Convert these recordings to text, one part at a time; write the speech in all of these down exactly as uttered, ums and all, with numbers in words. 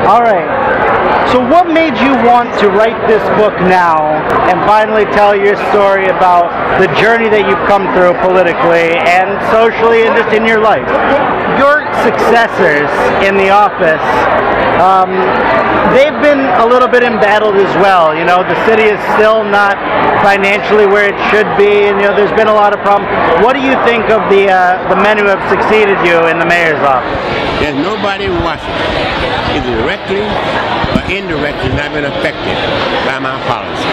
All right. So what made you want to write this book now and finally tell your story about the journey that you've come through politically and socially and just in your life? Your successors in the office, um, they've been a little bit embattled as well. You know, the city is still not financially where it should be, and you know, there's been a lot of problems. What do you think of the uh, the men who have succeeded you in the mayor's office? There's nobody in Washington, either directly or indirectly, not been affected by my policy.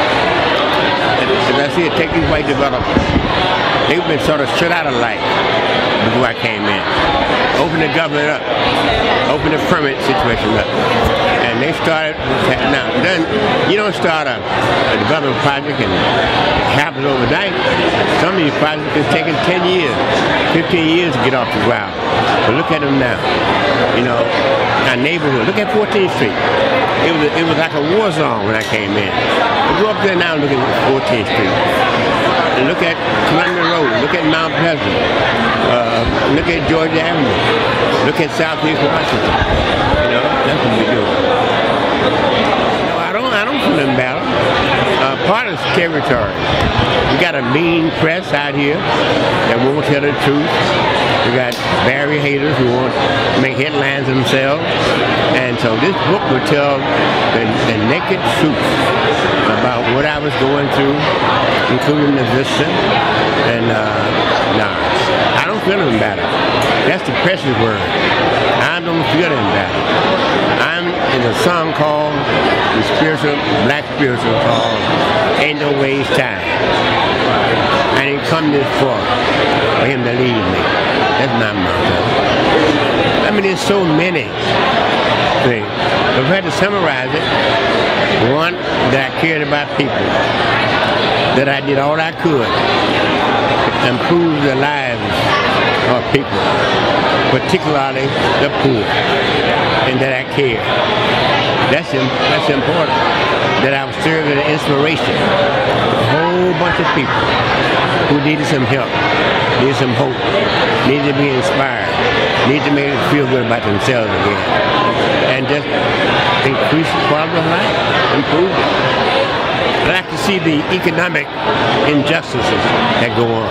As I see it, take these white developers. They've been sort of shut out of life before I came in. Open the government up, open the permit situation up. And they started, now, then you don't start a, a development project and it happens overnight. Some of these projects have taken ten years, fifteen years to get off the ground. But look at them now. You know, our neighborhood, look at fourteenth street. It was, it was like a war zone when I came in. Go up there now and look at fourteenth street. And look at Columbia Road, look at Mount Pleasant, uh, look at Georgia Avenue, look at Southeast Washington. You know, that's what we do. No, I don't, I don't feel embattled. Uh, part of this territory. We got a mean press out here that won't tell the truth. We got Barry haters who want to make headlines themselves. And so this book will tell the, the naked truth about what I was going through, including the vista. And uh, nah, I don't feel embattled. That's the precious word. I don't feel embattled. I'm in a song called, the spiritual, black spiritual called, Ain't No Waste Time. I didn't come this far for him to leave me. That's not my fault. I mean, there's so many things. If I had to summarize it, one, that I cared about people, that I did all I could to improve the lives of people, particularly the poor, and that I cared. That's, that's important. That I was serving an inspiration to a whole bunch of people who needed some help, needed some hope, needed to be inspired, needed to make them feel good about themselves again, and just increase the quality of life, improve it. I like to see the economic injustices that go on.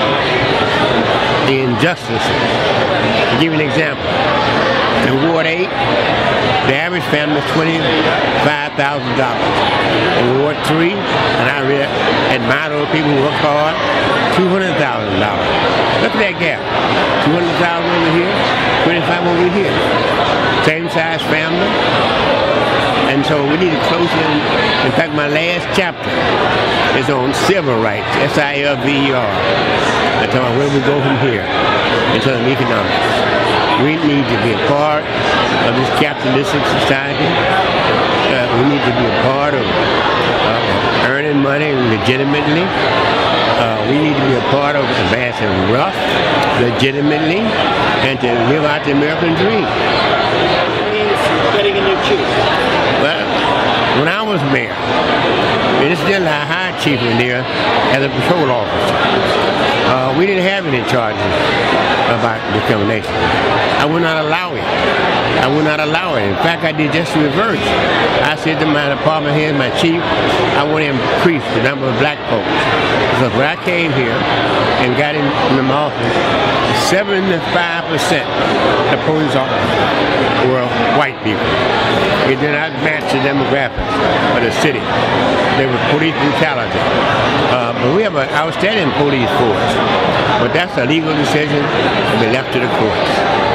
The injustices. To give you an example, in Ward eight, the average family is twenty-five thousand dollars. In Ward three, and I really admire those people who work hard, two hundred thousand dollars. Look at that gap. two hundred thousand dollars over here, twenty-five over here. Same size family. And so we need to close in. In fact, my last chapter is on civil rights, S I L V E R. I tell them where we go from here in terms of economics. We need to be a part of this capitalistic society. Uh, we need to be a part of uh, earning money legitimately. Uh, we need to be a part of advancing wealth legitimately and to live out the American dream. Getting a new chief. Well, when I was mayor, and it's still a high chief in there as a patrol officer, uh, we didn't have any charges about discrimination. I would not allow it. I would not allow it. In fact, I did just the reverse. I said to my department head, my chief, I want to increase the number of black folks. Because when I came here and got in, in my office, seventy-five percent of the police officers were white people. It did not match the demographics of the city. There was police brutality. Uh, but we have an outstanding police force. But that's a legal decision to be left to the courts.